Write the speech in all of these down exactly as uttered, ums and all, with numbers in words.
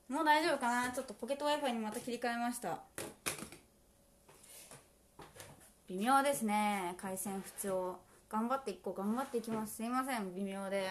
もう大丈夫かな。ちょっとポケット Wi-Fi にまた切り替えました。微妙ですね、回線不調。頑張っていこう、頑張っていきます。すいません、微妙で。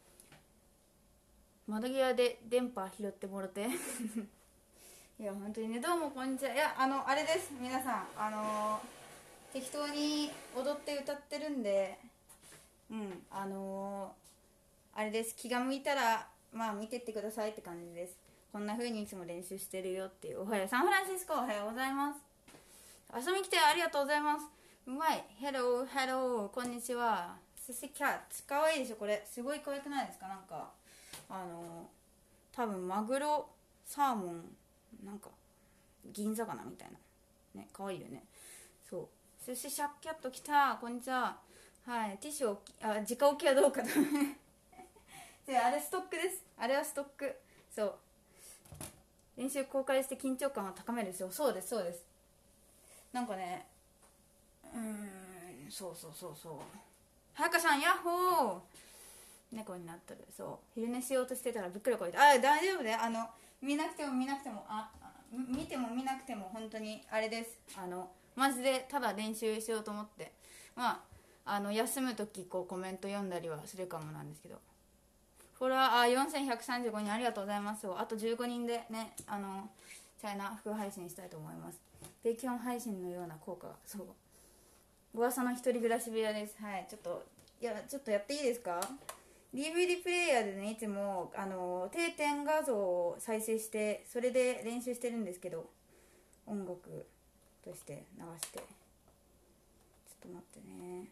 窓際で電波拾ってもらっていや本当にね、どうもこんにちは。いや、あのあれです、皆さん、あのー、適当に踊って歌ってるんで、うんあのー、あれです、気が向いたらまあ見てってくださいって感じです。こんな風にいつも練習してるよっていう。おはよう、サンフランシスコ、おはようございます。遊びに来てありがとうございます。うまい。ヘローヘロー、こんにちは。スシキャッツ、かわいいでしょこれ。すごい可愛くないですか。なんかあの多分マグロサーモンなんか銀魚みたいなね、可愛いよね。そう、寿司シャッキャット来た、こんにちは。はい、ティッシュ置き、あ、直置きはどうかとで、あれストックです。あれはストック。そう、練習公開して緊張感を高めるですよ。そうですそうです。なんかね、うーん、そうそうそうそう。はやかさん、ヤッホー。猫になってる。そう、昼寝しようとしてたらびっくりこいて、あ、大丈夫で、あの見なくても見なくても、あ、見ても見なくても本当にあれです。あのマジでただ練習しようと思って、まああの休む時こうコメント読んだりはするかもなんですけど、フォロワーあよんせんひゃくさんじゅうごにんありがとうございます。あとじゅうごにんでね、あのチャイナ風配信したいと思います。ベキョン配信のような効果が。そう、噂の一人暮らし部屋です。はい、ちょっと、いやちょっとやっていいですか。 ディーブイディー プレイヤーでね、いつもあの定点画像を再生してそれで練習してるんですけど、音楽として流して、ちょっと待ってね。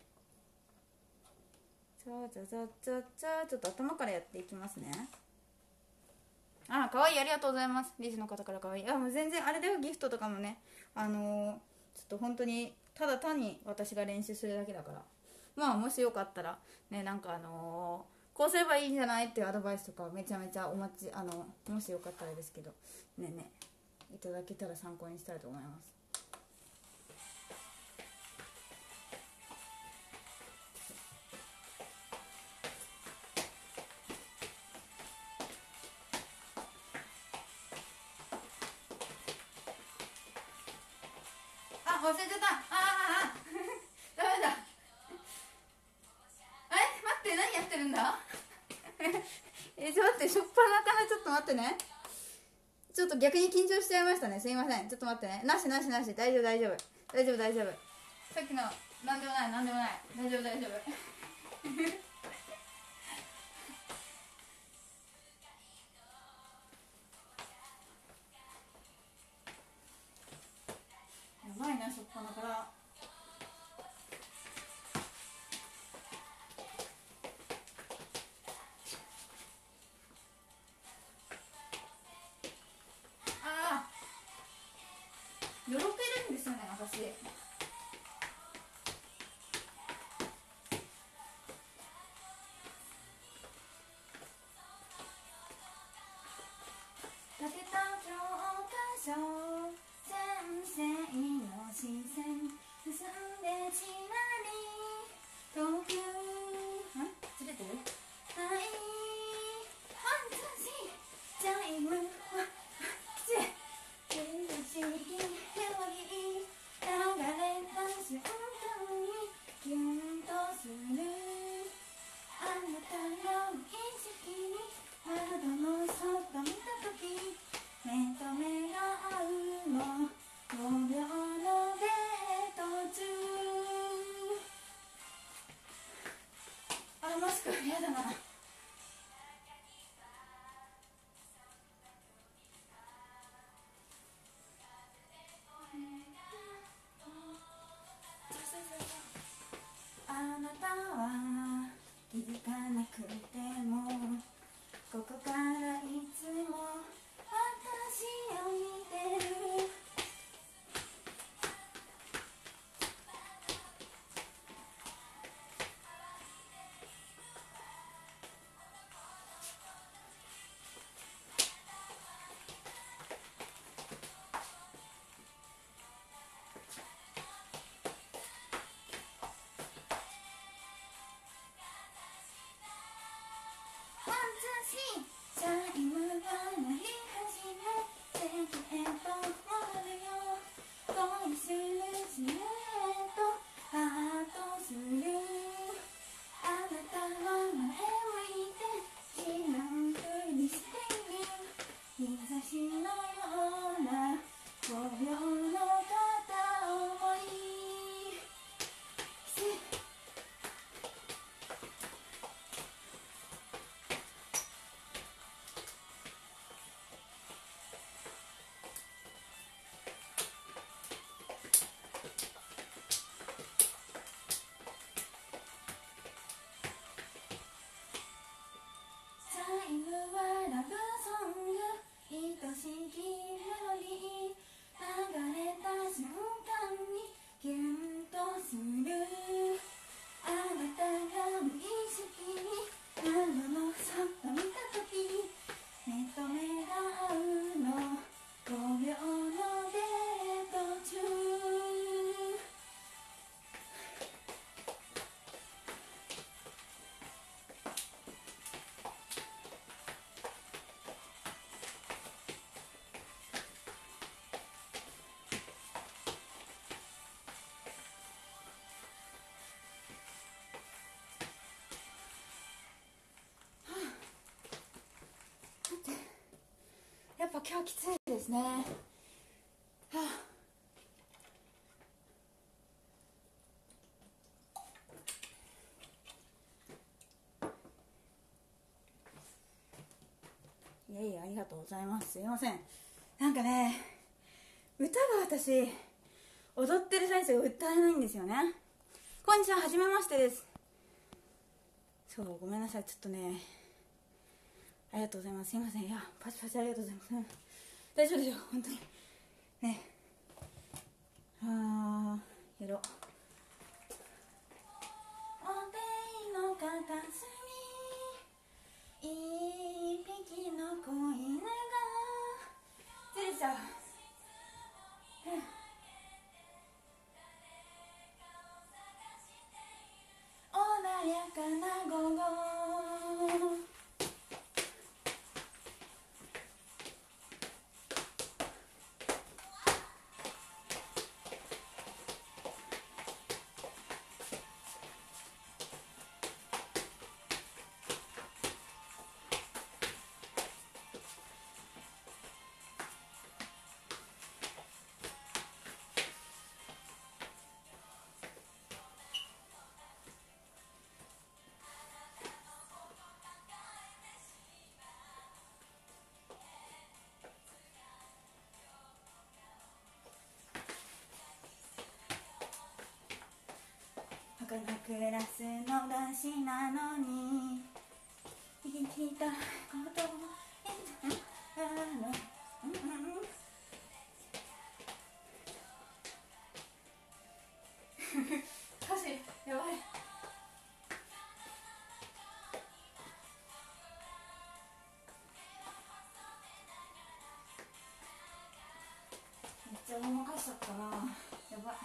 ザーザザザザ、ちょっと頭からやっていきますね。あ、かわいい、ありがとうございます。リスの方からかわいい。あ、もう全然あれだよ、ギフトとかもね、あのー、ちょっと本当にただ単に私が練習するだけだから、まあもしよかったらね、なんかあのー、こうすればいいんじゃないっていうアドバイスとかめちゃめちゃお待ち、あのもしよかったらですけどねねいただけたら参考にしたいと思います。あ、忘れちゃった。あああダメだ。え、待って、何やってるんだえ、ちょっと待って、しょっぱなからちょっと待ってね。ちょっと逆に緊張しちゃいましたね。すいません。ちょっと待ってね。なしなしなし。大丈夫大丈夫。大丈夫大丈夫。さっきの、なんでもない、なんでもない。大丈夫大丈夫。やばいな、しょっぱなから。ああ、よろけるんですよね、私。立てた教科書、先生の視線、進んでちらり遠く、んずれてる。はい、ワンツースリー、チャイムはきつい。不思議メロディー流れた瞬間にキュンとする。あなたの意識に窓の外見たとき、目と目が合うのごびょうのデート中。あ、マスクやだな。あなたは気づかなくてもここからいつも私を見てる。ワンツースリー、チャイムが鳴り始今日きついですね。はあ、いやいや、ありがとうございます。すいません、なんかね、歌が私踊ってる最中歌えないんですよね。こんにちは、はじめましてです。そう、ごめんなさい、ちょっとね、ありがとうございます。すいません。いや、パチパチありがとうございます。大丈夫ですよ、本当にね。あー、やろう。お手の片隅一匹の子犬がずれちゃう。穏やかな午後、他のクラスの男子なのに生きたことを言ったの、うんうん、歌詞やばい。めっちゃごまかしちゃったな、やばい。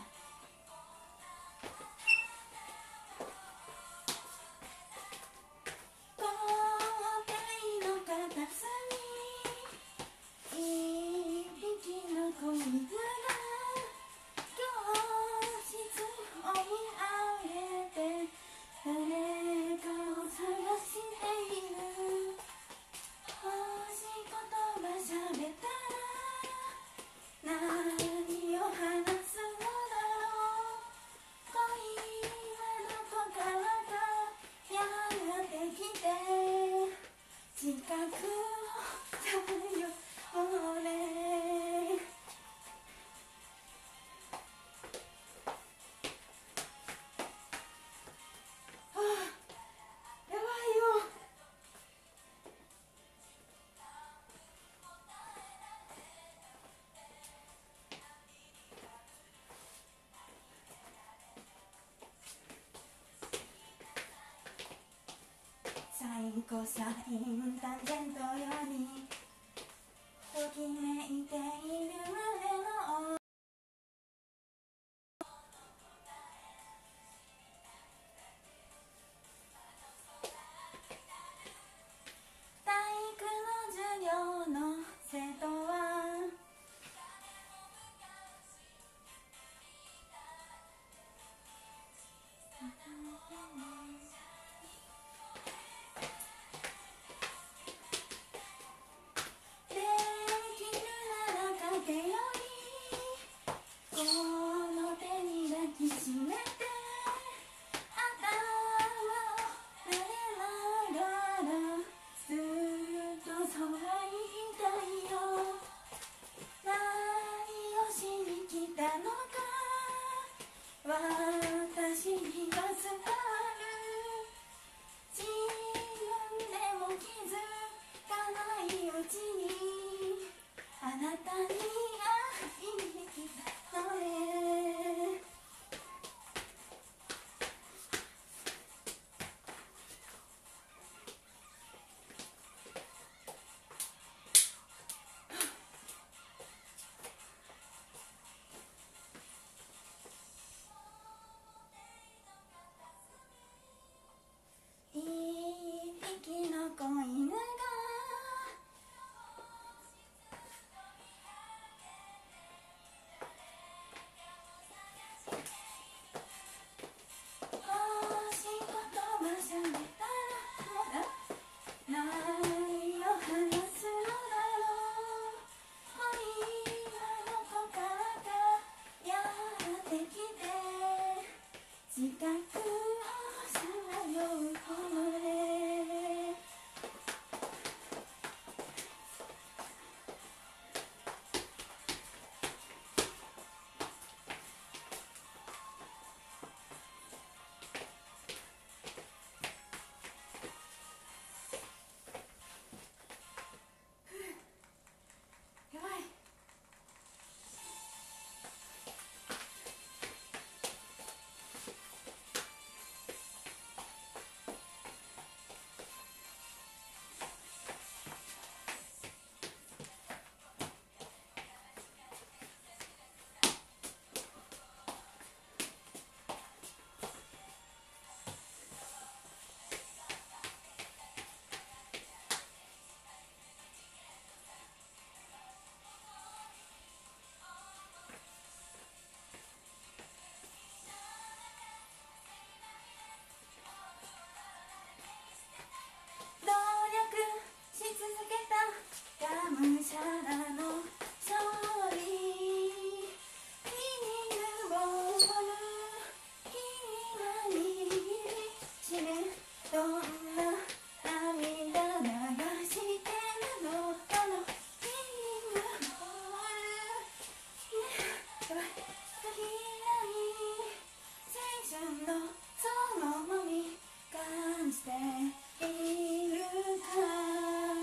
サインコサインタンジェントよりときめいている胸の体育の授業の生徒はからの勝利君がボール君は握りしめどんな涙流してなのあの君がボールやばい限らない青春のその重み感じているか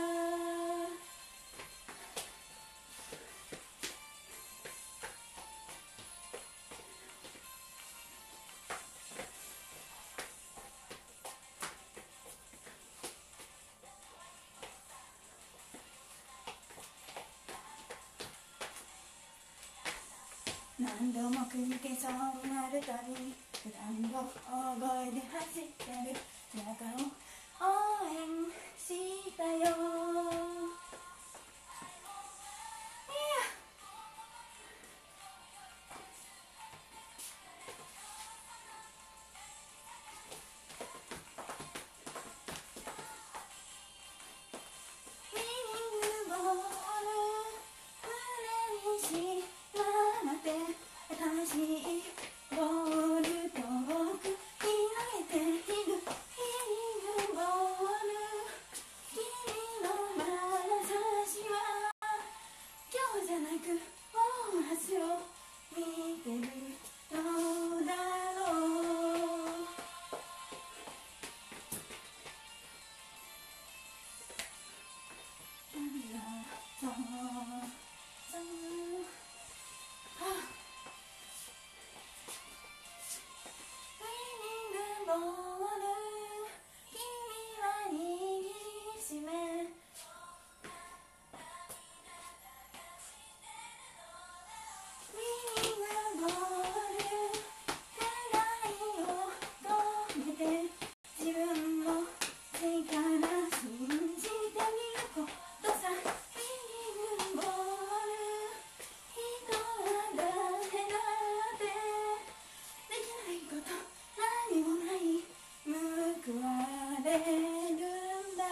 何度も繰り返そうになるたびに普段の大声で走ってる背中を応援したよいやウィニングボール胸にしまって新しいボール遠く広げているヒーリングボール君の眼差しは今日じゃなくもう明日を見てるのだろうそうそうウィニングボール君は握りしめウィニングボール願いを込めて自分の力信じてみることさウィニングボール人は誰だってできないこと何もない報われるんだ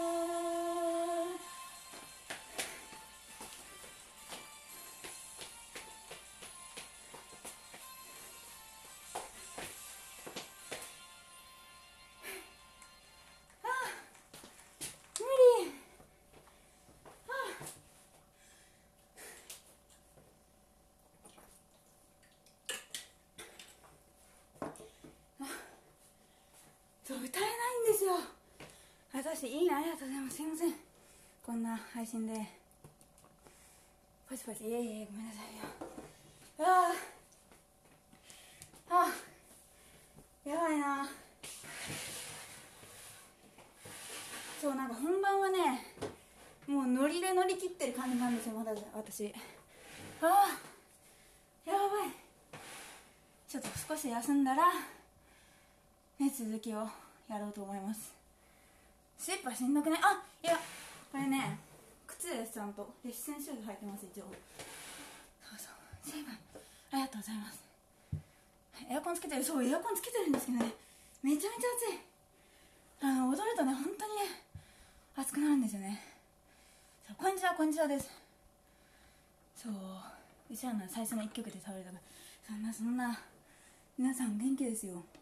ああ無理ああそう歌えないんですよ私いいねありがとうございますすいませんこんな配信でパチパチいえいえごめんなさいよああああやばいなそうなんか本番はねもうノリで乗り切ってる感じなんですよまだ私ああやばいちょっと少し休んだらね続きをやろうと思いますスリッパしんどくないあいやこれね靴ですちゃんとレッスンシューズ履いてます一応そうそうセイバーありがとうございますエアコンつけてるそうエアコンつけてるんですけどねめちゃめちゃ暑いあの踊るとね本当にね暑くなるんですよねそうこんにちはこんにちはですそううちらの最初のいっきょくで倒れたからそんなそんな皆さん元気ですよ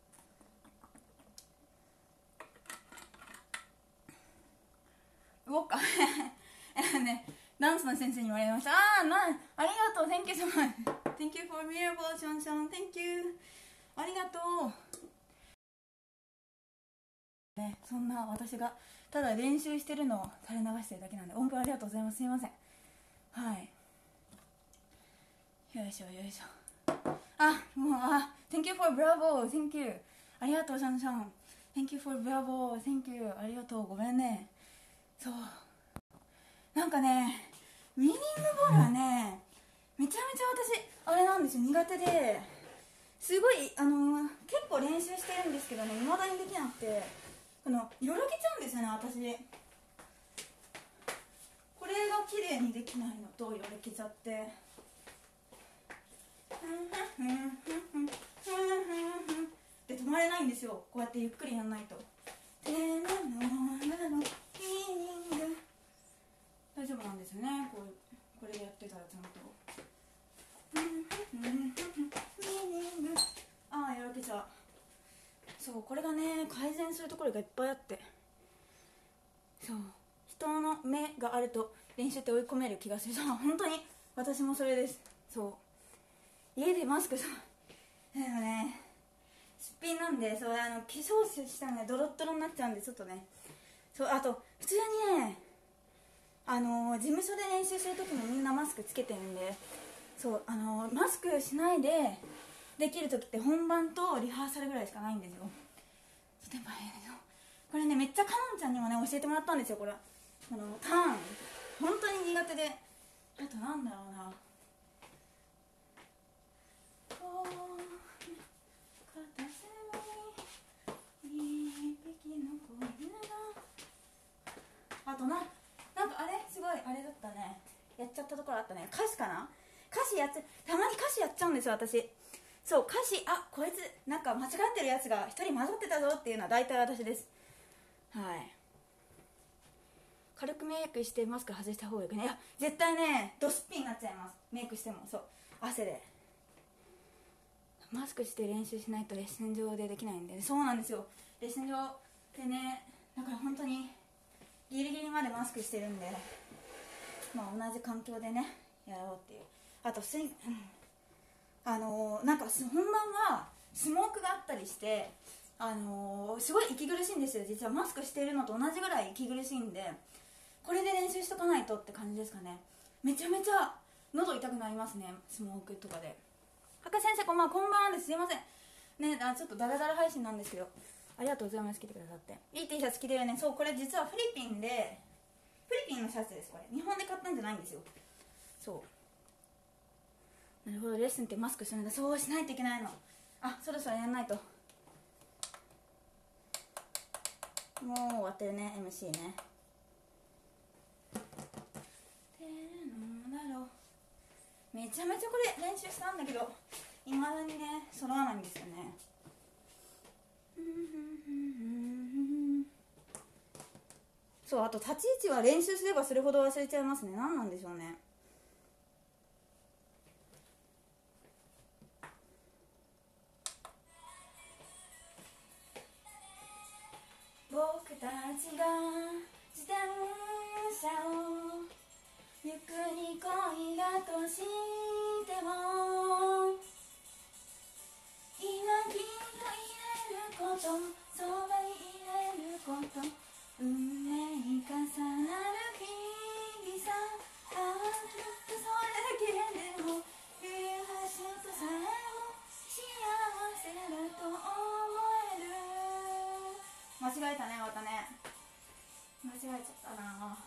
動っかねダンスの先生に言われましたあーなありがとう Thank you so much Thank you for miracle シャンシャン Thank you ありがとうねそんな私がただ練習してるのを垂れ流してるだけなんで音符ありがとうございますすいませんはいよいしょよいしょあもうあ Thank you for bravo Thank you ありがとうシャンシャン Thank you for bravo Thank you ありがとうごめんねそうなんかねウィニングボールはねめちゃめちゃ私あれなんですよ苦手ですごいあのー、結構練習してるんですけどね未だにできなくてこのよろけちゃうんですよね私これが綺麗にできないのとよろけちゃってで止まれないんですよこうやってゆっくりやんないとてなのなのフィーリング大丈丈夫なんですよね、こうこれでやってたらちゃんと。ああやらけちゃう。そうこれがね改善するところがいっぱいあって、そう人の目があると練習って追い込める気がする。そう本当に私もそれです。そう家でマスクそうでもねすっぴんなんで、そうあの化粧したらねドロッドロになっちゃうんで、ちょっとねそうあと普通にねあのー、事務所で練習するときもみんなマスクつけてるんで、そうあのー、マスクしないでできるときって本番とリハーサルぐらいしかないんですよ。でもこれねめっちゃかのんちゃんにもね教えてもらったんですよ。これこのターン本当に苦手で、あとなんだろうな、こう片隅に一匹の子犬が、あとななんかあれすごいあれだったね、やっちゃったところあったね。歌詞かな、歌詞やっちゃたまに歌詞やっちゃうんですよ私。そう歌詞あこいつなんか間違ってるやつが一人混ざってたぞっていうのは大体私です。はい、軽くメイクしてマスク外した方がいいかね。いや絶対ねドスッピンになっちゃいます、メイクしても。そう汗でマスクして練習しないとレッスン上でできないんで、ね、そうなんですよ。レッスン上でねだから本当にギリギリまでマスクしてるんで、まあ同じ環境でねやろうっていう。あとスイ、うん、あのー、なんか本番はスモークがあったりして、あのー、すごい息苦しいんですよ。実はマスクしているのと同じぐらい息苦しいんで、これで練習しとかないとって感じですかね。めちゃめちゃ喉痛くなりますね、スモークとかで。博先生こんばんは。こんばんはです。すいませんね、あちょっとダラダラ配信なんですけど、ありがとうございます。来てくださって。いい T シャツ着てるよね。そうこれ実はフィリピンでフィリピンのシャツです。これ日本で買ったんじゃないんですよ。そうなるほど、レッスンってマスクするんだ。そうしないといけないの。あそろそろやんないと。もう終わってるね エムシー ね。めちゃめちゃこれ練習したんだけどいまだにね揃わないんですよね。そうあと立ち位置は練習すればするほど忘れちゃいますね。何なんでしょうね。僕たちが自転車をゆっくり恋だとしても、今きっと入れること、そばに入れること、運命重なる日々さ。ああきっとそれだけでもいう橋とさえも幸せだと思える。間違えたねまたね、間違えちゃったな。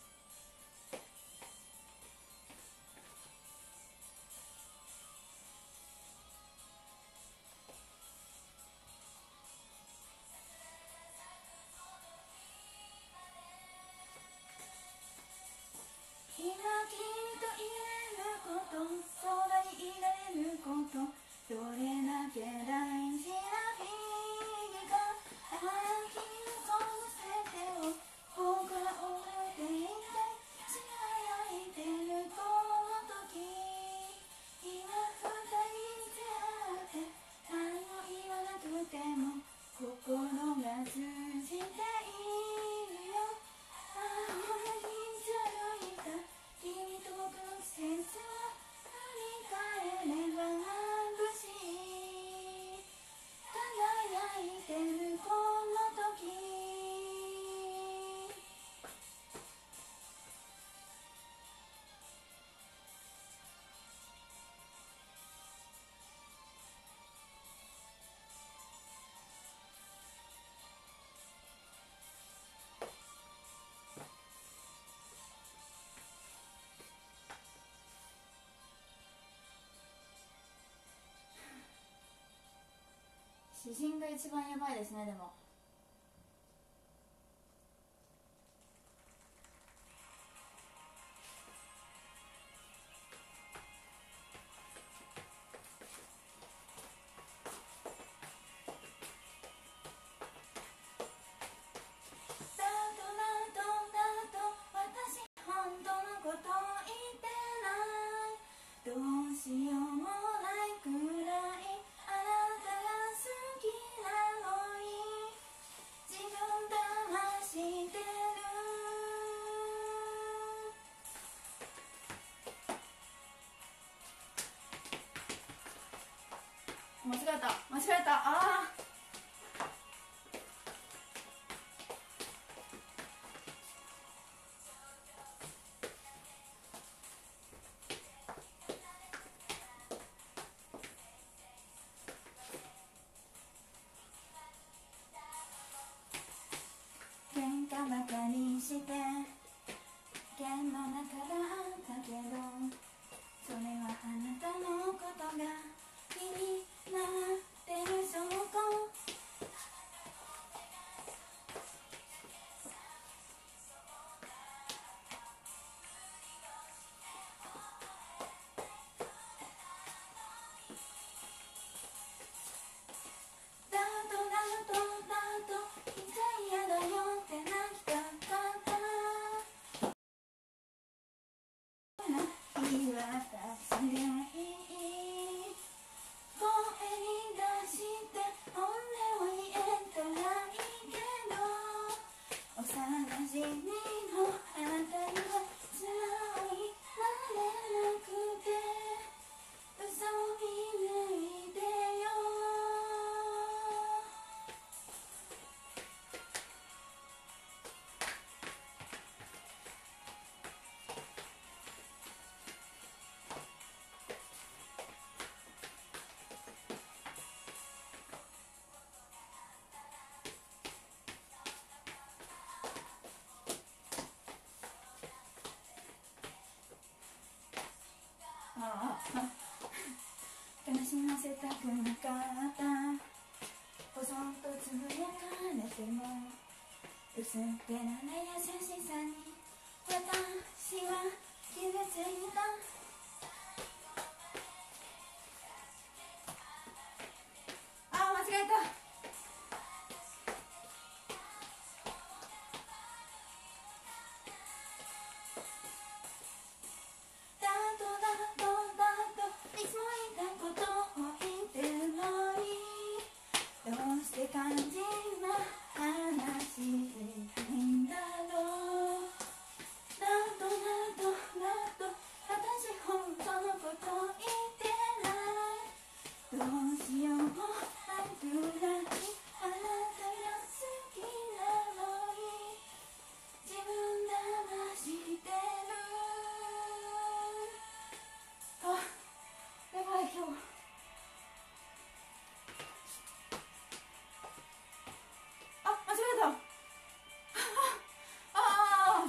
今きっと入れること、そばに入れること、どれだけ大事な日々か。ああきっとその全てを僕は覚えていて、輝いてるこの時、今二人に出会って何も言わなくても心が通じているよ。ああ俺にじゃいた君と僕の季節は振り返れば眩しい、輝いてるこの時。詩人が一番やばいですね。でもだとだとだと私本当の間違えた間違えた。ああ喧嘩ばかりして剣の中だったけど、それはあなたのことが気になってる証拠。だとだとだと言っちゃ嫌だよって泣きたかった言い渡しでいい、声に出して本音を言えたらいいけど、幼馴染のあなたには素直になれなくて、嘘見抜いてよ。ああ悲しませたくなかった、ぽそんとつぶやかれても薄っぺらな優しさに私は傷ついた。あー間違えた。だとだとだといつも言ったことを言ってるのに、どうして肝心な話できないんだろう。だとだとだと私本当のこと言ってない、どうしようもないくらいあなたが好きなのに自分騙してる。あ、やばい今日。あ、間違えた。ああ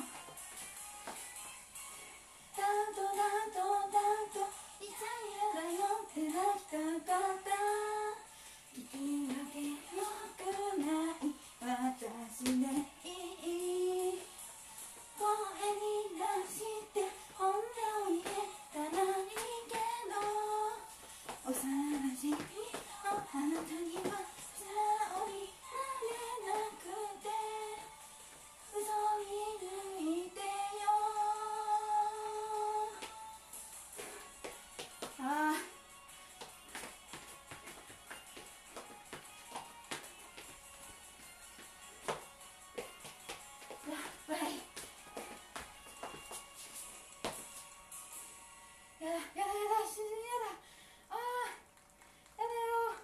だとだとだと言っちゃ嫌だよって泣きたかった、言い訳よくない私でいい、声に出して本音を言えたらいいけど、幼馴染のあなたには素直になれなくて、嘘見抜いてよ。ああやっぱりやだやだやだやだ、ああやだよ。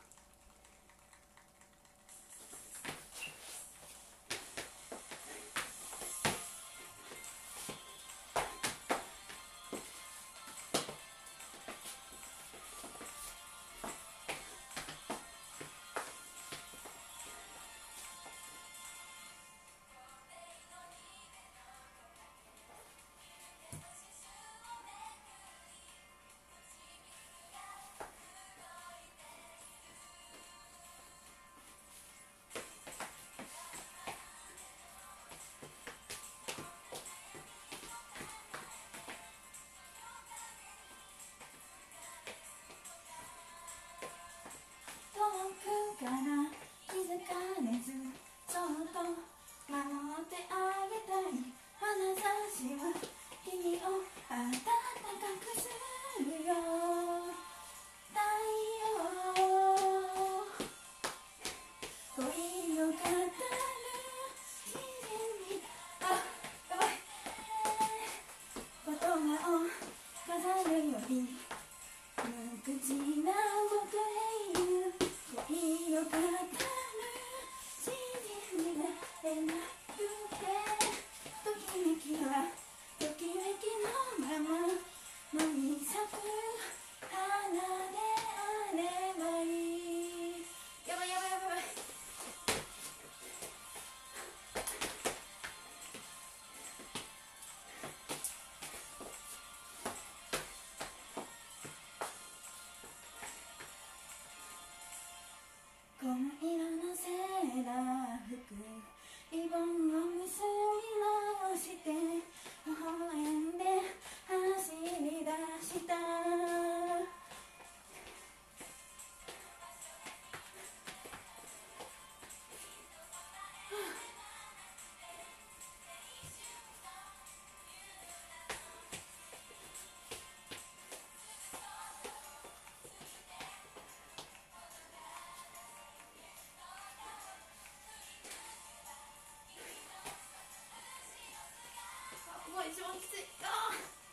遠くから気づかれずそっと守ってあげたい眼差しは君を温かくするよ太陽、恋を語る自然に、あ、やばい、言葉を飾るより無口な僕へ言う一番きつい。あ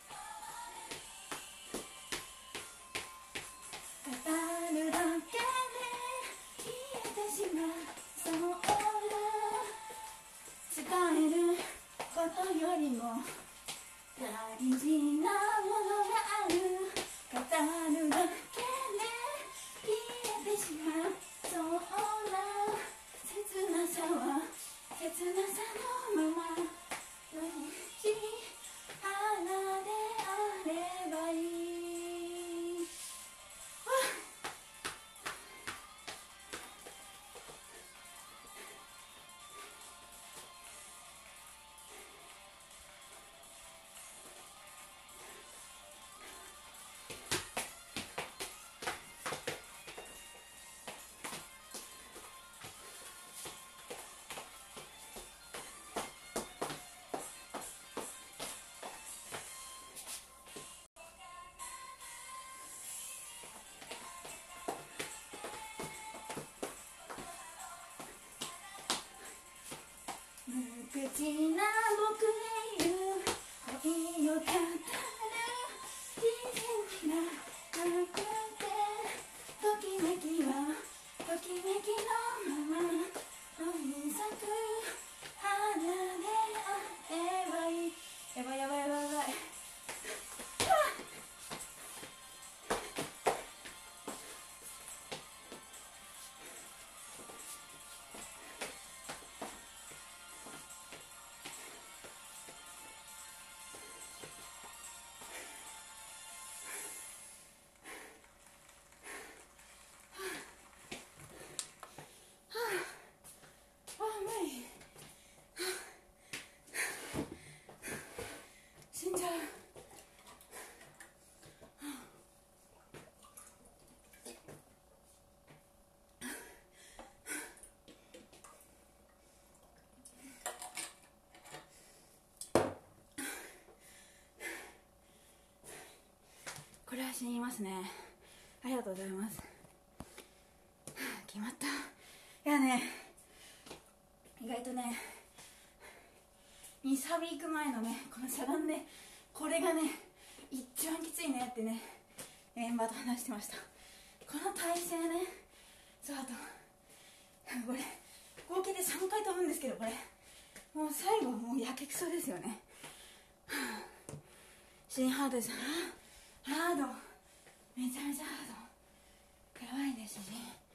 ー語るだけで消えてしまうそう伝えることよりも大事なものがある。語るだけで消えてしまうそうな切なさは切なさのまま無地花であればいい。無口な僕へ言う恋を語る自信がなくてときめきはときめきのまま飲み咲く花であればいい。やばいやばいやばいやばい。死んじゃう。これは死にますね。ありがとうございます。決まった。いやね、意外とねにサビ行く前のねこのしゃがんでこれがね一番きついねってねメンバーと話してました。この体勢ね。そう、あとこれ合計でさんかい飛ぶんですけど、これもう最後もうやけくそですよね。新ハードです。ハードめちゃめちゃハードやばいですし、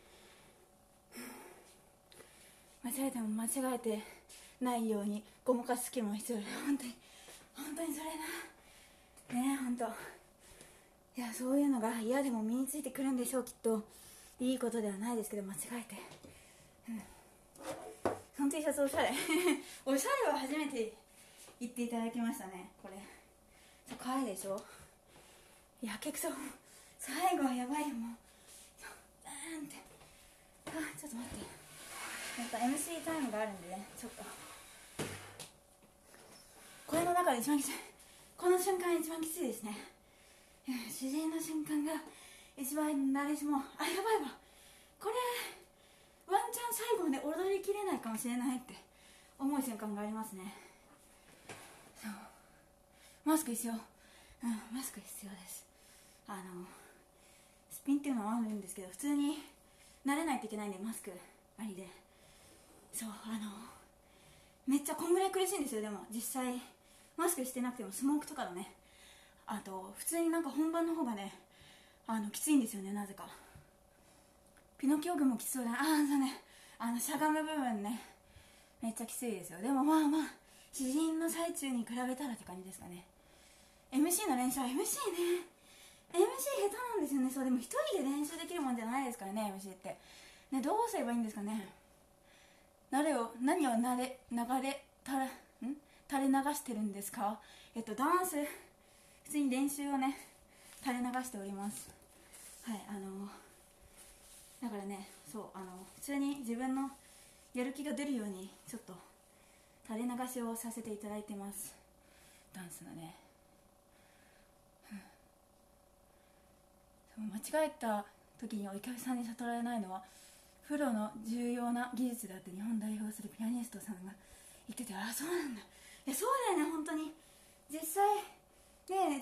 間違えても間違えてないようにごまかす気も必要で、本当に本当にそれなね。本当いや、そういうのが嫌でも身についてくるんでしょう。きっといいことではないですけど、間違えて、うん、その T シャツおしゃれおしゃれは初めて言っていただきましたね。これ可愛いでしょ。やけくそ最後はやばいよ。もうなんて、あ、ちょっと待って、やっぱ エムシー タイムがあるんでね、ちょっとこれの中で一番きつい、この瞬間一番きついですね。自然の瞬間が一番誰しも、あ、やばいわ、これワンチャン最後まで踊りきれないかもしれないって思う瞬間がありますね。そう、マスク必要、うん、マスク必要です。あのスピンっていうのはあるんですけど、普通に慣れないといけないんでマスクありで、そう、あのめっちゃこんぐらい苦しいんですよ。でも実際マスクしてなくてもスモークとかのね、あと普通になんか本番の方がね、あのきついんですよね、なぜか。ピノキオ軍もきつそうだな。ああ、そうね、あのしゃがむ部分ね、めっちゃきついですよ。でもまあまあ詩人の最中に比べたらって感じですかね。 エムシー の練習は エムシー ね、 エムシー 下手なんですよね。そう、でも一人で練習できるもんじゃないですからね、 エムシー ってね。どうすればいいんですかね。誰を何をなれ流れたらん垂れ流してるんですか。えっとダンス普通に練習をね垂れ流しております。はい、あのだからね、そう、あの普通に自分のやる気が出るようにちょっと垂れ流しをさせていただいてます、ダンスのね。間違えた時にお客さんに悟られないのはプロの重要な技術だって日本代表するピアニストさんが言ってて、ああそうなんだ、いやそうだよね。本当に実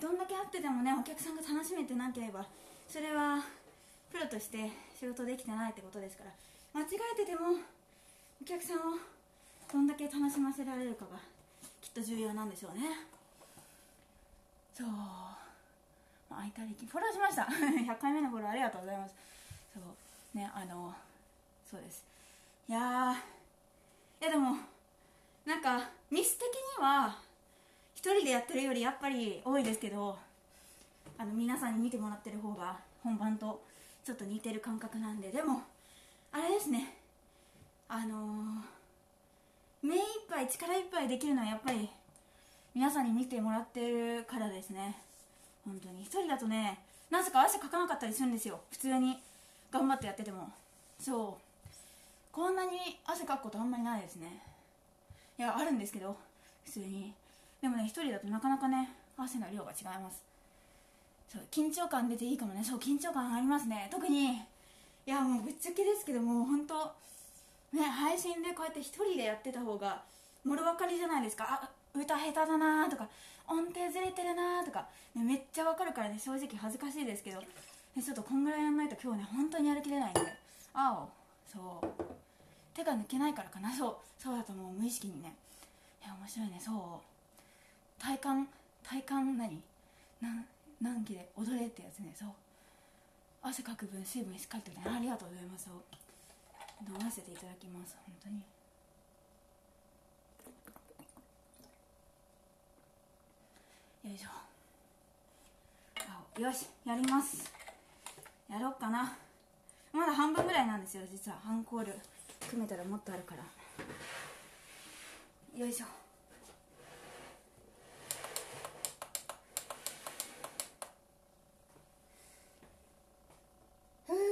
どんだけ会っててもねお客さんが楽しめてなければそれはプロとして仕事できてないってことですから、間違えててもお客さんをどんだけ楽しませられるかがきっと重要なんでしょうね。そう、まあ、会いたいフォローしましたひゃっかいめのフォローありがとうございます。そうね、あのそうです。いやー、いやでもなんかミス的には一人でやってるよりやっぱり多いですけど、あの皆さんに見てもらってる方が本番とちょっと似てる感覚なんで、でもあれですね、あのー、目いっぱい力いっぱいできるのはやっぱり皆さんに見てもらってるからですね。本当に一人だとね、なぜか汗かかなかったりするんですよ、普通に頑張ってやってても。そう、こんなに汗かくことあんまりないですね。いや、あるんですけど普通に。でもね、一人だとなかなかね汗の量が違います。そう、緊張感出ていいかもね。そう、緊張感ありますね。特に、いやもうぶっちゃけですけども、本当ね、配信でこうやって一人でやってた方がもろ分かりじゃないですか。あ、歌下手だなとか音程ずれてるなとか、ね、めっちゃ分かるからね、正直恥ずかしいですけど、ね、ちょっとこんぐらいやんないと今日ね本当にやる気出ないんで、あお、そう手が抜けないからかな。そうそうだと思う、無意識にね。いや面白いね。そう体感体感何何何期で踊れってやつね。そう、汗かく分水分しっかりとね、ありがとうございます。そう飲ませていただきます。本当によいしょ。あ、よし、やります。やろうかな。まだ半分ぐらいなんですよ、実は。アンコール組めたらもっとあるから。よいしょ。ふう、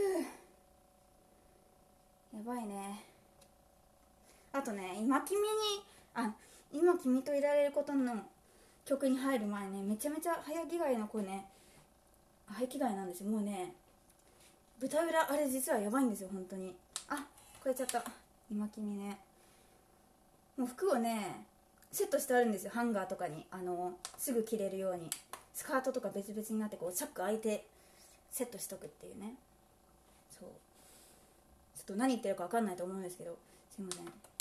やばいね。あとね、今君にあ今君といられることの曲に入る前ね、めちゃめちゃ早着替えの子ね、早着替えなんですよ。もうね、舞台裏あれ実はやばいんですよ本当に。あ、超えちゃった。今君ね、もう服をねセットしてあるんですよ、ハンガーとかに。あのすぐ着れるようにスカートとか別々になって、こうチャック開いてセットしとくっていうね。そう、ちょっと何言ってるか分かんないと思うんですけど、すいません。